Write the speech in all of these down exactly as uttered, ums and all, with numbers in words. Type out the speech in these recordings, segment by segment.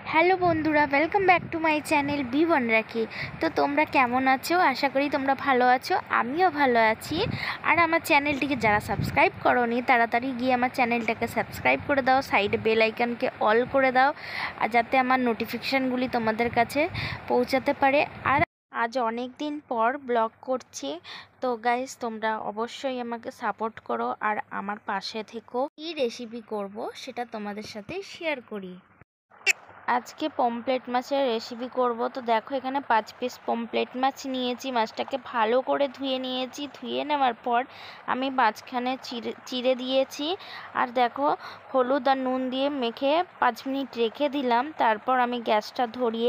Hello বন্ধুরা, welcome back to my channel B one Rakhi. তো তোমরা কেমন আছো? আশা করি তোমরা ভালো আছো, আমিও ভালো আছি। আর আমার চ্যানেলটিকে যারা সাবস্ক্রাইব করোনি তাড়াতাড়ি গিয়ে আমার চ্যানেলটাকে সাবস্ক্রাইব করে দাও, সাইডে বেল আইকনকে অল করে দাও, আর যাতে আমার নোটিফিকেশানগুলি তোমাদের কাছে পৌঁছাতে পারে। আর আজ অনেক দিন পর ব্লগ করছি, তো গাইস তোমরা অবশ্যই আমাকে সাপোর্ট করো আর আমার পাশে থেকো। কী রেসিপি করব সেটা তোমাদের সাথে শেয়ার করি। আজকে পমফ্রেট মাছের রেসিপি করব। তো দেখো, এখানে পাঁচ পিস পমফ্রেট মাছ নিয়েছি। মাছটাকে ভালো করে ধুয়ে নিয়েছি। ধুয়ে নেওয়ার পর আমি মাঝখানে চিড়ে চিড়ে দিয়েছি। আর দেখো, হলুদ আর নুন দিয়ে মেখে পাঁচ মিনিট রেখে দিলাম। তারপর আমি গ্যাসটা ধরিয়ে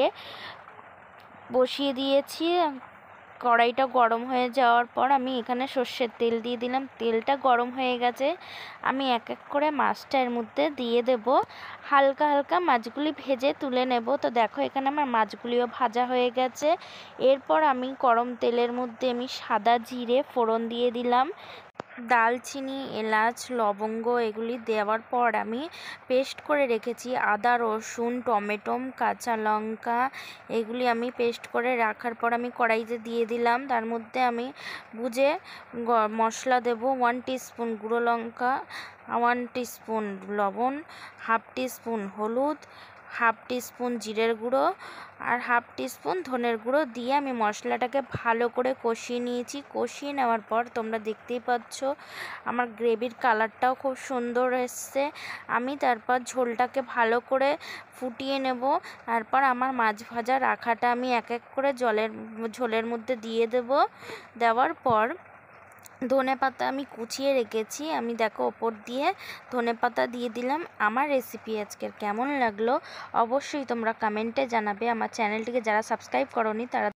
বসিয়ে দিয়েছি। কড়াইটা গরম হয়ে যাওয়ার পর আমি এখানে সর্ষের তেল দিয়ে দিলাম। তেলটা গরম হয়ে গেছে, আমি এক এক করে মাছটা এর মধ্যে দিয়ে দেব। হালকা হালকা মাছগুলি ভেজে তুলে নেব। তো দেখো, এখানে আমার মাছগুলিও ভাজা হয়ে গেছে। এরপর আমি গরম তেলের মধ্যে আমি সাদা জিরে ফোড়ন দিয়ে দিলাম। দালচিনি, এলাচ, লবঙ্গ এগুলি দেওয়ার পর আমি পেস্ট করে রেখেছি আদা, রসুন, টমেটো, কাঁচা লঙ্কা, এগুলি আমি পেস্ট করে রাখার পর আমি কড়াইতে দিয়ে দিলাম। তার মধ্যে আমি বুঝে মশলা দেব। ওয়ান টিস্পুন গুঁড়ো লঙ্কা, ওয়ান টিস্পুন লবণ, হাফ টিস্পুন হলুদ, হাফ টিস্পুন জিরের গুঁড়ো আর হাফ টিস্পুন ধনের গুঁড়ো দিয়ে আমি মশলাটাকে ভালো করে কষিয়ে নিয়েছি। কষিয়ে নেওয়ার পর তোমরা দেখতেই পাচ্ছ আমার গ্রেভির কালারটাও খুব সুন্দর এসছে। আমি তারপর ঝোলটাকে ভালো করে ফুটিয়ে নেব। তারপর আমার মাছ ভাজা রাখাটা আমি এক এক করে জলের ঝোলের মধ্যে দিয়ে দেব। দেওয়ার পর ধনে পাতা আমি কুচিয়ে রেখেছি, আমি দেখো ওপর দিয়ে ধনে পাতা দিয়ে দিলাম। আমার রেসিপি আজকের কেমন লাগলো অবশ্যই তোমরা কমেন্টে জানাবে। আমার চ্যানেলটিকে যারা সাবস্ক্রাইব করোনি তারা